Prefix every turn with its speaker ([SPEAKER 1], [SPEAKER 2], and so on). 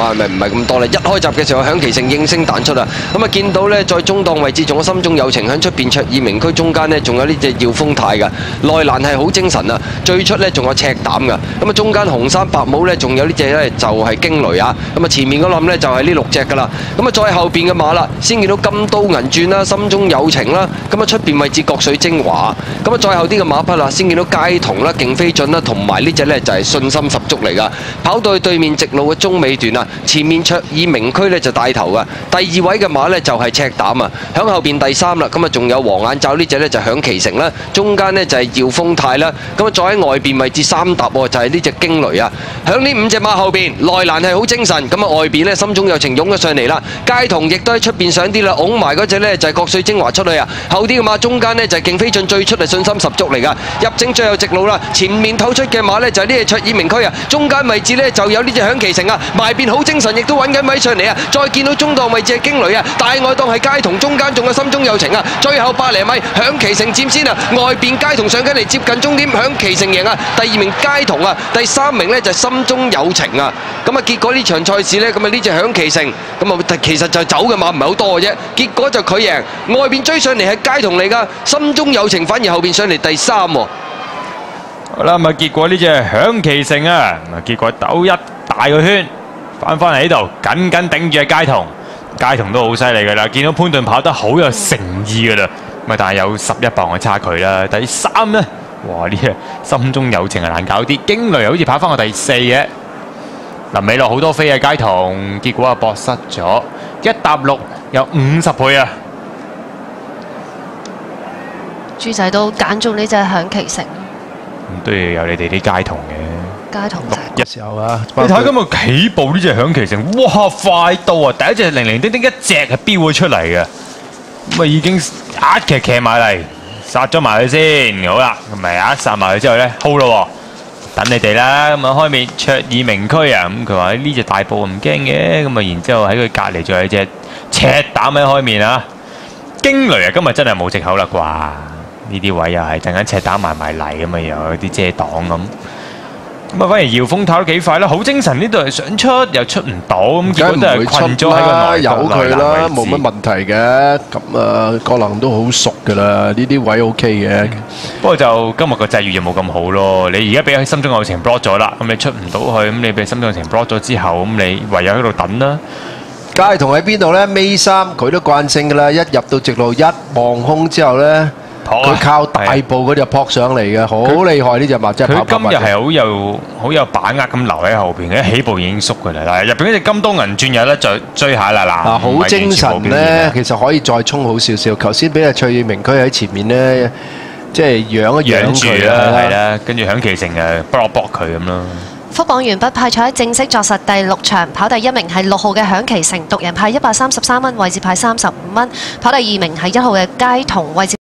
[SPEAKER 1] 馬係咪唔係咁多咧？一開閘嘅時候，響其成應聲彈出啊！咁啊見到咧，在中檔位置仲有心中有情，響出邊卓爾明區中間呢，仲有呢隻耀豐泰嘅內欄係好精神啊！最出呢，仲有赤膽嘅，咁啊中間紅衫白帽呢，仲有呢隻呢，就係驚雷啊！咁啊前面嗰冧呢，就係呢6隻噶啦，咁啊再後邊嘅馬啦，先見到金刀銀鑽啦、心中有情啦，咁啊出邊位置國水精華，咁啊再後啲嘅馬匹啦，先見到佳童啦、勁飛進啦，同埋呢隻呢，就係信心十足嚟噶，跑到去對面直路嘅中尾段啊，前面卓爾明區呢，就帶頭噶，第2位嘅馬呢，就係赤膽啊，響後邊第3啦，咁啊仲有黃眼罩呢隻呢，就響其成啦，中間呢，就係耀豐泰啦，咁啊再喺外邊位置3搭就係呢隻驚雷啊，響呢5隻馬後邊內欄係好精神，咁啊外邊呢，心中有情湧咗上嚟啦，佳童亦都喺出邊上啲啦，拱埋嗰隻呢，就係國水精華出去啊，後啲嘅馬中間呢，就係勁飛進最出係信心十足嚟噶，入正最後直路啦，前面透出嘅馬呢，就係呢隻卓爾明區啊，中間位置呢，就有呢隻響其成啊，埋邊好精神，亦都揾緊位上嚟啊，再見到中檔位置係驚雷啊，大外檔係佳童，中間仲有心中有情啊，最後100厘米響其成佔先啊，外邊佳童上緊嚟接近終點，響其成贏啊，第2名佳童啊，第3名呢，就係心中有情啊，咁啊結果呢場賽事呢，咁啊呢隻響其成，咁啊其實就走嘅馬唔係好多嘅啫，結果就佢贏，外邊追上嚟係佳童嚟噶，心中有情反而後邊上嚟第3喎。
[SPEAKER 2] 好啦，咁啊結果呢隻響其成啊，結果兜一大個圈，翻嚟呢度緊緊頂住佳童，佳童都好犀利噶啦，見到潘頓跑得好有誠意噶啦，咁啊但係有11磅嘅差距啦，第3呢，哇呢隻心中有情係難搞啲，驚雷好似跑翻個第4嘅，臨尾落好多飛嘅佳童，結果啊搏失咗，1搭6有50倍啊！
[SPEAKER 3] 豬仔都揀中呢隻響其成，
[SPEAKER 2] 都要有你哋啲佳童嘅。
[SPEAKER 3] 佳童
[SPEAKER 4] 嘅時候啊，
[SPEAKER 2] 你睇今日起步呢隻響其成，哇快到啊！第一隻零零丁丁一隻係飆咗出嚟嘅，咁啊已經一騎埋嚟，殺咗埋佢先，好啦，咁咪殺埋佢之後咧 ，hold 咯，等你哋啦，咁啊開面卓爾明區啊，咁佢話呢隻大步唔驚嘅，咁啊然之後喺佢隔離仲有隻赤膽喺開面啊，驚雷啊今日真係冇藉口啦啩，呢啲位又係陣間赤膽埋嚟，咁啊又有啲遮擋咁。咁啊，反而耀豐跑得幾快啦，好精神呢度係想出又出唔到，咁結果都係困咗喺個內
[SPEAKER 4] 有佢啦，冇乜問題嘅。咁啊，郭能都好熟噶啦，呢啲位 OK 嘅。
[SPEAKER 2] 不過就今日個際遇就冇咁好咯。你而家俾心中有情 block 咗啦，咁你出唔到去，咁你俾心中有情 block 咗之後，咁你唯有喺度等啦。
[SPEAKER 4] 佳童喺邊度呢？尾3佢都慣性噶啦，一入到直路一望空之後呢。佢靠大步嗰隻撲上嚟嘅，好厲害呢隻馬，真係跑跑
[SPEAKER 2] 佢今日係好有把握咁留喺後邊嘅，起步已經縮嘅啦。嗱，入邊嗰隻金刀銀鑽有得追下啦嗱。
[SPEAKER 4] 好精神呢，其實可以再衝好少少。頭先俾阿卓爾明區喺前面呢，即係養一養佢啦，
[SPEAKER 2] 係啦，跟住響其成誒搏佢咁咯。
[SPEAKER 3] 福榜完畢，派彩正式作實第6場，跑第1名係6號嘅響其成，獨人派133蚊，位置派35蚊；跑第2名係1號嘅佳童，位置